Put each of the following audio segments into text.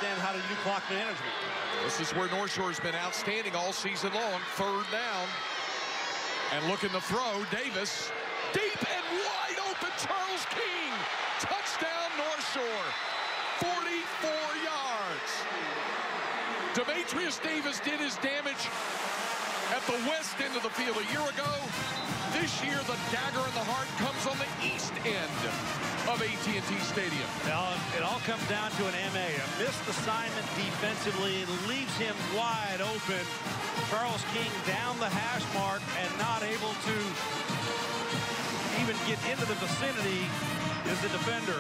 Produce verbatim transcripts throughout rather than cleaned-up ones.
understand how to do clock management. This is where North Shore's been outstanding all season long. Third down. And looking to throw, Davis. Deep and wide open, Charles King. Touchdown, North Shore. forty-four yards. Demetrius Davis did his damage at the west end of the field a year ago. This year, the dagger in the heart comes on the east end of A T and T Stadium. Now, it all comes down to an M A. A missed assignment defensively. It leaves him wide open. Charles King down the hash mark and not able to even get into the vicinity is the defender.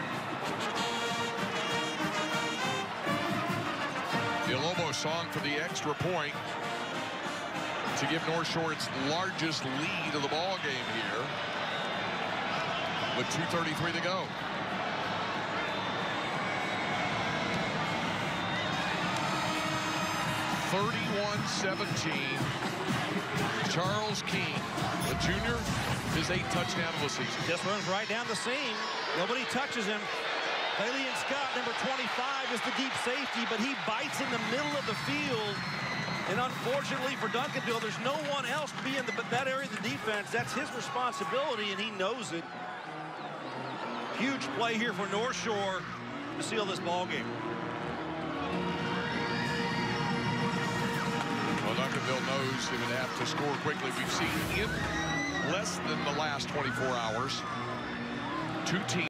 The Lobo song for the extra point to give North Shore its largest lead of the ball game here with two thirty-three to go. thirty-one seventeen. Charles King, the junior, his eighth touchdown of the season. Just runs right down the seam. Nobody touches him. Haley Scott, number twenty-five, is the deep safety, but he bites in the middle of the field. And unfortunately for Duncanville, there's no one else to be in the, that area of the defense. That's his responsibility, and he knows it. Huge play here for North Shore to seal this ball game. Well, Duncanville knows they would have to score quickly. We've seen in less than the last twenty-four hours, two teams